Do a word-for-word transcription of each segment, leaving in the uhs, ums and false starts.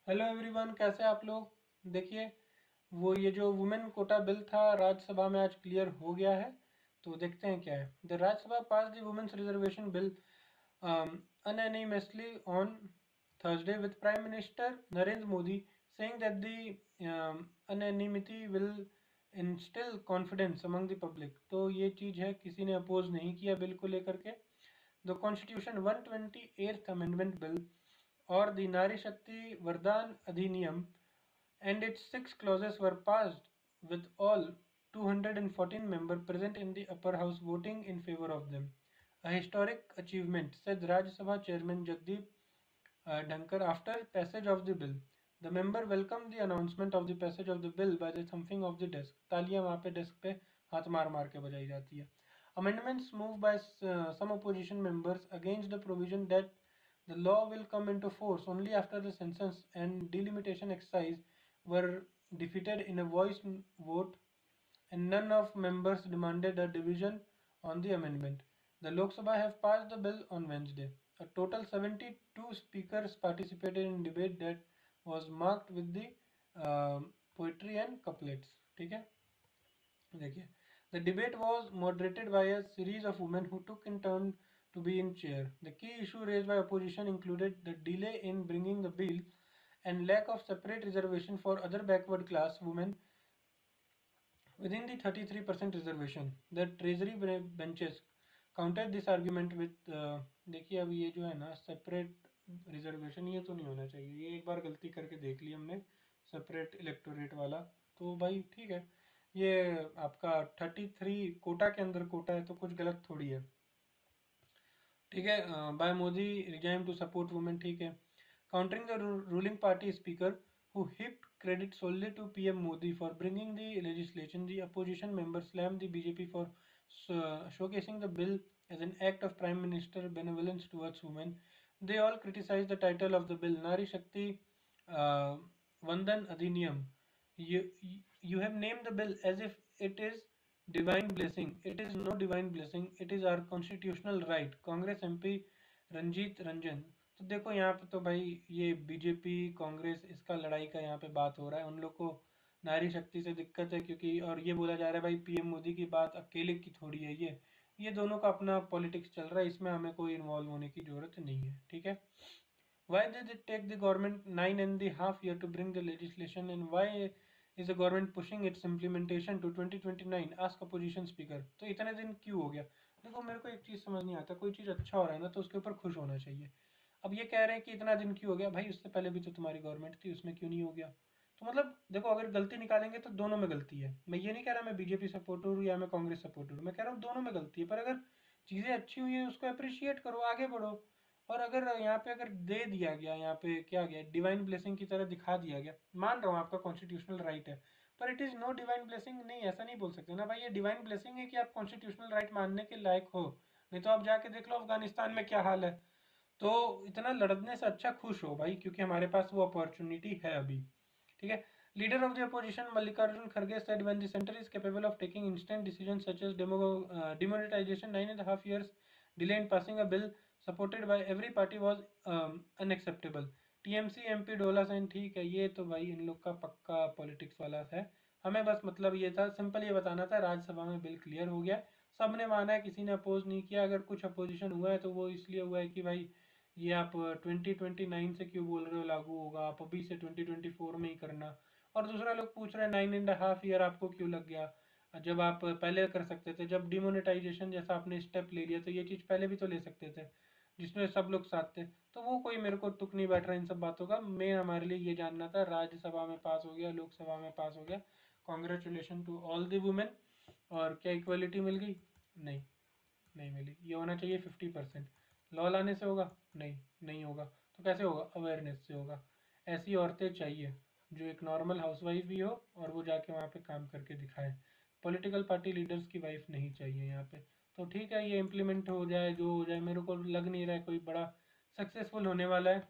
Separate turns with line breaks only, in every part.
Hello everyone, कैसे आप लोग। देखिए, वो ये जो वुमेन कोटा बिल था राज्यसभा में आज क्लियर हो गया है। तो देखते हैं क्या है। The Rajya Sabha pass the women's reservation bill unanimously on Thursday with Prime Minister Narendra Modi saying that the um, unanimity will instill confidence among the public। तो ये चीज़ है, किसी ने अपोज नहीं किया बिल को लेकर के। The constitution one twenty eighth amendment bill or the Nari Shakti Vardhan Adhiniyam and its six clauses were passed with all two hundred fourteen members present in the upper house voting in favor of them. A historic achievement, said Rajya Sabha Chairman Jagdeep uh, Dhankar after passage of the bill. The member welcomed the announcement of the passage of the bill by the thumping of the desk. तालियां वहाँ पे desk पे हाथ मार मार के बजाई जाती है. Amendments moved by uh, some opposition members against the provision that the law will come into force only after the census and delimitation exercise were defeated in a voice vote, and none of members demanded a division on the amendment. The Lok Sabha have passed the bill on Wednesday. A total seventy-two speakers participated in debate that was marked with the uh, poetry and couplets. ठीक है, देखिए, the debate was moderated by a series of women who took in turn to be in chair. The key issue raised by opposition included the delay in bringing the bill and lack of separate reservation for other backward class women within the thirty-three percent reservation. The treasury benches countered this argument with uh, देखिए, अब ये जो है ना separate reservation, ये तो नहीं होना चाहिए। ये एक बार गलती करके देख ली हमने, सेपरेट इलेक्टोरेट वाला। तो भाई ठीक है, ये आपका थर्टी थ्री कोटा के अंदर कोटा है, तो कुछ गलत थोड़ी है। ठीक है, by Modi resign to support women. ठीक है, countering the ruling party speaker who heaped credit solely to P M Modi for bringing the legislation. The opposition members slammed the B J P for uh, showcasing the bill as an act of Prime Minister benevolence towards women. They all criticized the title of the bill, Nari Shakti uh, Vandan Adhiniyam. You, you have named the bill as if it is divine blessing. It is no divine blessing. It is our constitutional right. Congress M P Ranjeet Ranjan. तो देखो यहाँ पे तो भाई ये BJP Congress इसका लड़ाई का यहाँ पे बात हो रहा है। उन लोग को नारी शक्ति से दिक्कत है, क्योंकि और ये बोला जा रहा है भाई पीएम मोदी की बात अकेले की थोड़ी है। ये ये दोनों का अपना पॉलिटिक्स चल रहा है, इसमें हमें कोई इन्वॉल्व होने की जरूरत नहीं है। ठीक है, Why did it take the government nine and a half year to bring the legislation, and why is the government pushing its implementation to twenty twenty-nine? Ask opposition speaker. तो इतने दिन क्यों हो गया? देखो, मेरे को एक चीज़ समझ नहीं आता, कोई चीज़ अच्छा हो रहा है ना तो उसके ऊपर खुश होना चाहिए। अब ये कह रहे हैं कि इतना दिन क्यों हो गया, भाई उससे पहले भी तो तुम्हारी गवर्नमेंट थी, उसमें क्यों नहीं हो गया? तो मतलब देखो, अगर गलती निकालेंगे तो दोनों में गलती है। मैं ये नहीं कह रहा मैं बीजेपी सपोर्टर हूँ या मैं कांग्रेस सपोर्टर हूँ, मैं कह रहा हूँ दोनों में गलती है। पर अगर चीज़ें अच्छी हुई है उसको अप्रिशिएट करो, आगे बढ़ो। और अगर यहाँ पे अगर दे दिया गया, यहाँ पे क्या गया, डिवाइन ब्लेसिंग की तरह दिखा दिया गया, मान रहा हूँ आपका कॉन्स्टिट्यूशनल राइट है, पर it is no divine blessing. नहीं, ऐसा नहीं बोल सकते ना भाई, ये डिवाइन ब्लेसिंग है कि आप कॉन्स्टिट्यूशनल राइट मानने के लायक हो। नहीं तो आप जाके देख लो अफगानिस्तान में क्या हाल है। तो इतना लड़ने से अच्छा खुश हो भाई, क्योंकि हमारे पास वो अपॉर्चुनिटी है अभी। ठीक है, leader of the opposition Mallikarjun खड़गे said when the center is capable of taking instant decisions such as demo, uh, demonetization, nine and a half years delay in passing a bill supported by every party was um, unacceptable. TMC MP Dola Sen, ठीक है, ये तो भाई इन लोग का पक्का politics वाला है। हमें बस मतलब ये था, सिंपल ये बताना था, राज्यसभा में बिल क्लियर हो गया, सबने माना है, किसी ने अपोज नहीं किया। अगर कुछ अपोजिशन हुआ है तो वो इसलिए हुआ है कि भाई ये आप ट्वेंटी ट्वेंटी नाइन से क्यों बोल रहे हो लागू होगा, आप अभी से ट्वेंटी ट्वेंटी फोर में ही करना। और दूसरा लोग पूछ रहे हैं नाइन एंड हाफ ईयर आपको क्यों लग गया, जब आप पहले कर सकते थे। जब डिमोनेटाइजेशन जैसा आपने स्टेप ले लिया तो ये चीज़ पहले भी तो ले सकते थे, जिसमें सब लोग साथ थे। तो वो कोई मेरे को तुक नहीं बैठ रहा इन सब बातों का। मैं हमारे लिए ये जानना था, राज्यसभा में पास हो गया, लोकसभा में पास हो गया, congratulation to all the women. और क्या इक्वलिटी मिल गई? नहीं, नहीं मिली। ये होना चाहिए फिफ्टी परसेंट। लॉ लाने से होगा? नहीं, नहीं होगा। तो कैसे होगा? अवेयरनेस से होगा। ऐसी औरतें चाहिए जो एक नॉर्मल हाउसवाइफ भी हो और वो जाके वहाँ पे काम करके दिखाए। पॉलिटिकल पार्टी लीडर्स की वाइफ नहीं चाहिए यहाँ पे। तो ठीक है, ये इम्प्लीमेंट हो जाए, जो हो जाए, मेरे को लग नहीं रहा है कोई बड़ा सक्सेसफुल होने वाला है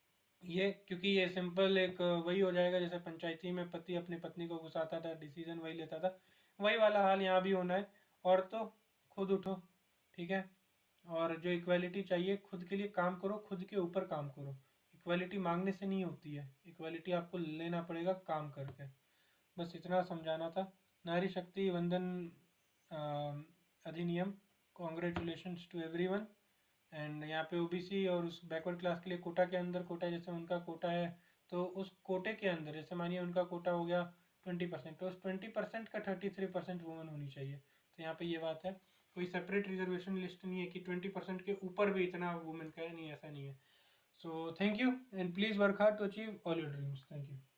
ये, क्योंकि ये सिंपल एक वही हो जाएगा जैसे पंचायती में पति अपनी पत्नी को घुसाता था, डिसीजन वही लेता था, वही वाला हाल यहाँ भी होना है। और तो खुद उठो, ठीक है। और जो इक्वालिटी चाहिए, खुद के लिए काम करो, खुद के ऊपर काम करो। इक्वालिटी मांगने से नहीं होती है, इक्वालिटी आपको लेना पड़ेगा काम करके। बस इतना समझाना था। नारी शक्ति वंदन अधिनियम, कॉन्ग्रेचुलेशंस टू एवरीवन। एंड यहाँ पे ओबीसी और उस बैकवर्ड क्लास के लिए कोटा के अंदर कोटा, जैसे उनका कोटा है तो उस कोटे के अंदर, जैसे मानिए उनका कोटा हो गया ट्वेंटी परसेंट, तो उस ट्वेंटी परसेंट का थर्टी थ्री परसेंट वुमन होनी चाहिए। तो यहाँ पे ये बात है, कोई सेपरेट रिजर्वेशन लिस्ट नहीं है कि ट्वेंटी परसेंट के ऊपर भी इतना वुमेन का है, नहीं, ऐसा नहीं है। So thank you and please work hard to achieve all your dreams. Thank you.